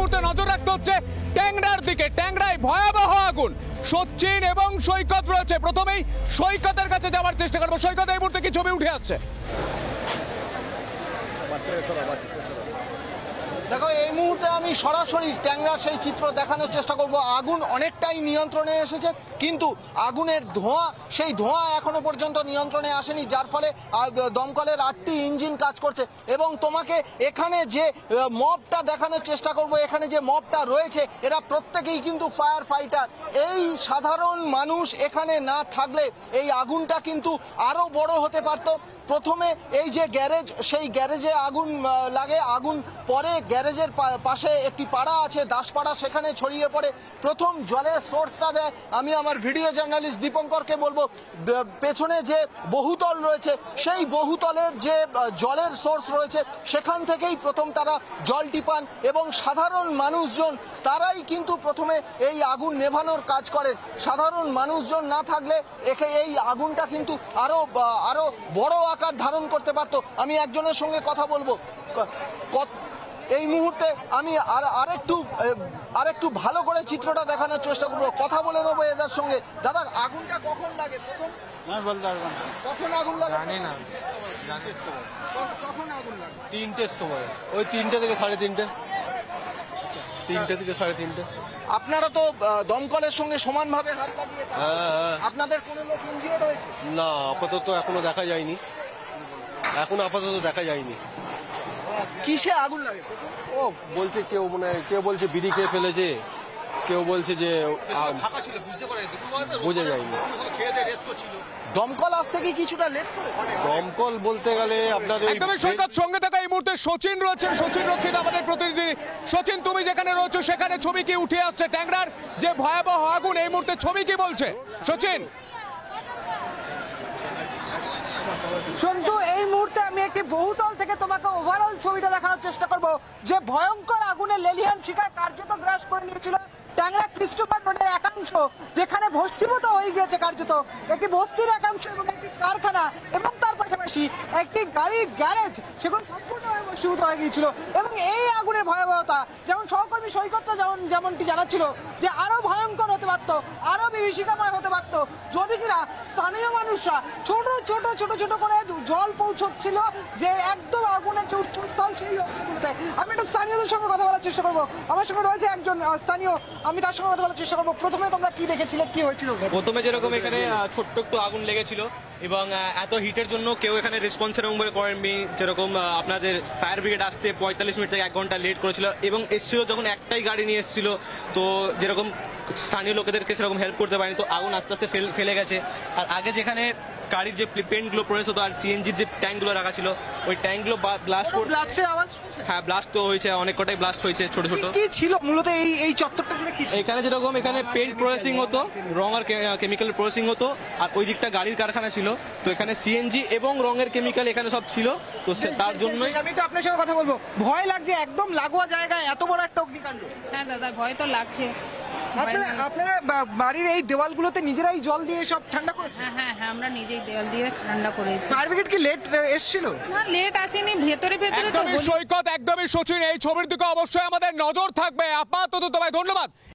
মুহূর্তে নজর রাখতে হচ্ছে ট্যাংরার দিকে। ট্যাংরায় ভয়াবহ আগুন, সচিন এবং সৈকত রয়েছে। প্রথমেই সৈকতের কাছে যাওয়ার চেষ্টা করবো। সৈকত, এই মুহূর্তে কি ছবি উঠে আসছে? দেখো, এই মুহূর্তে আমি সরাসরি ট্যাংরা সেই চিত্র দেখানোর চেষ্টা করব। আগুন অনেকটাই নিয়ন্ত্রণে এসেছে, কিন্তু আগুনের ধোঁয়া, সেই ধোঁয়া এখনো পর্যন্ত নিয়ন্ত্রণে আসেনি, যার ফলে দমকলের 8টি ইঞ্জিন কাজ করছে। এবং তোমাকে এখানে যে মবটা দেখানোর চেষ্টা করব, এখানে যে মবটা রয়েছে এরা প্রত্যেকেই কিন্তু ফায়ার ফাইটার। এই সাধারণ মানুষ এখানে না থাকলে এই আগুনটা কিন্তু আরো বড় হতে পারত। প্রথমে এই যে গ্যারেজ, সেই গ্যারেজে আগুন লাগে। আগুন পরে গ্যারেজের পাশে একটি পাড়া আছে, দাসপাড়া, সেখানে ছড়িয়ে পড়ে। প্রথম জলের সোর্সটা দেয়, আমি আমার ভিডিও জার্নালিস্ট দীপঙ্করকে বলবো, পেছনে যে বহুতল রয়েছে সেই বহুতলের যে জলের সোর্স রয়েছে সেখান থেকেই প্রথম তারা জলটি পান। এবং সাধারণ মানুষজন তারাই কিন্তু প্রথমে এই আগুন নেভানোর কাজ করে। সাধারণ মানুষজন না থাকলে এই আগুনটা কিন্তু আরো বড় আকার ধারণ করতে পারত। আমি একজনের সঙ্গে কথা বলবো। এই মুহূর্তে আমি আরেকটু ভালো করে চিত্রটা দেখানোর চেষ্টা করবো, কথা বলে নেবো এদের সঙ্গে। দাদা, আগুনটা কখন লাগে? কখন আগুন লাগে? জানি না। কখন আগুন লাগে? 3টের সময়, ওই 3টে থেকে 3:30, 3টে থেকে 3:30। আপনারা তো দমকলের সঙ্গে সমানভাবে হাত লাগিয়ে, আপনাদের কোনো লোক ইনজিওর্ড হয়েছে? না, আপাতত এখনো দেখা যায়নি। কিসে আগুন লাগে? ও বলছে কেউ বলছে বিড়ি খেয়ে ফেলেছে, কেউ বলছে যে বোঝা যায়নি। দমকল আসতে কি কিছুটা লেট করে? দমকল বলতে গেলে আপনাদের একদমই সৈকত, সঙ্গে থাকা এই মুহূর্তে সচিন রয়েছেন। সচিন রক্ষিত আমাদের প্রতিনিধি। সচিন, তুমি যেখানে রয়েছো সেখানে ছবি কি উঠে আসছে? ট্যাংরার যে ভয়াবহ আগুন, এই মুহূর্তে ছবি কি বলছে সচিন? সন্তু, এই মুহূর্তে আমি একটি বহুতল থেকে তোমাকে ওভারঅল ছবিটা দেখানোর চেষ্টা করব। যে ভয়ঙ্কর আগুনে লেলিহান শিখা কার্যত গ্রাস করে নিয়েছিল ট্যাংরা ক্রিস্টোফার রোডের একাংশ, যেখানে ভস্মীভূত হয়ে গিয়েছে কার্যত একটি বস্তির একাংশ এবং একটি কারখানা, এবং তার পাশাপাশি একটি গাড়ির গ্যারেজ, সেগুলো সম্পূর্ণভাবে ভস্মীভূত হয়ে গিয়েছিল। এবং এই আগুনের ভয়াবহতা, যেমন সহকর্মী সৈকতটা যেমনটি জানাচ্ছিল, যে আরো ভয়ঙ্কর হতে পারত, আরো বিভীষিকাময় হতে পারত, যদি কিনা স্থানীয় মানুষরা ছোট ছোট ছোট ছোট করে জল পৌঁছচ্ছিল, যে একদম আগুনের যে উৎসস্থল সেই লক্ষ্যে। আমি একটা স্থানীয়দের সঙ্গে কথা বলার চেষ্টা করবো। আমার সঙ্গে রয়েছে একজন স্থানীয়, আমি তার সঙ্গে কথা বলার চেষ্টা করবো। প্রথমে তোমরা কি দেখেছিলে, কি হয়েছিল? প্রথমে যেরকম এখানে ছোট্ট একটু আগুন লেগেছিল, এবং এত হিটের জন্য কেউ এখানে রেসপন্স এরকম করে করেননি। যেরকম আপনাদের ফায়ার ব্রিগেড আসতে 45 মিনিট থেকে 1 ঘন্টা লেট করেছিল, এবং এসেছিল যখন একটাই গাড়ি নিয়ে এসেছিল, তো যেরকম স্থানীয় লোকেদেরকে সেরকম হেল্প করতে পারেনি, তো আগুন আস্তে আস্তে ফেলে গেছে। আর আগে যেখানে গাড়ির যে পেন্টগুলো প্রবেশ হতো আর সিএনজির যে ট্যাঙ্কগুলো রাখা ছিল, ওই ট্যাঙ্কগুলো ব্লাস্টের আওয়াজ? হ্যাঁ, ব্লাস্ট তো হয়েছে, অনেক কটাই ব্লাস্ট হয়েছে ছোট ছোট। কি ছিল মূলত এই চত্বরটা? এখানে যেরকম এখানে পেন্ট প্রসেসিং হতো, রং আর কেমিক্যাল প্রসেসিং হতো, আর ওই দিকটা গাড়ির কারখানা ছিল, তো এখানে সিএনজি এবং রঙের কেমিক্যাল এখানে সব ছিল, তো তার জন্যই। আমি তো আপনার সঙ্গে কথা বলবো। ভয় লাগছে একদম লাগোয়া জায়গায় এত বড় একটা অগ্নিকাণ্ড? হ্যাঁ দাদা, ভয় তো লাগছে। আপনারা বাড়ির এই দেওয়ালগুলোতে নিজেরাই জল দিয়ে সব ঠান্ডা করেছেন? হ্যাঁ, আমরা নিজেই দেওয়াল দিয়ে ঠান্ডা করেছি। ফায়ার ব্রিগেড কি লেট এসেছিল? না, লেট আসেনি, ভেতরে তো। একদমই সৈকত, একদমই সচিন, এই ছবির দিকে অবশ্যই আমাদের নজর থাকবে। আপাতত তোমায় ধন্যবাদ।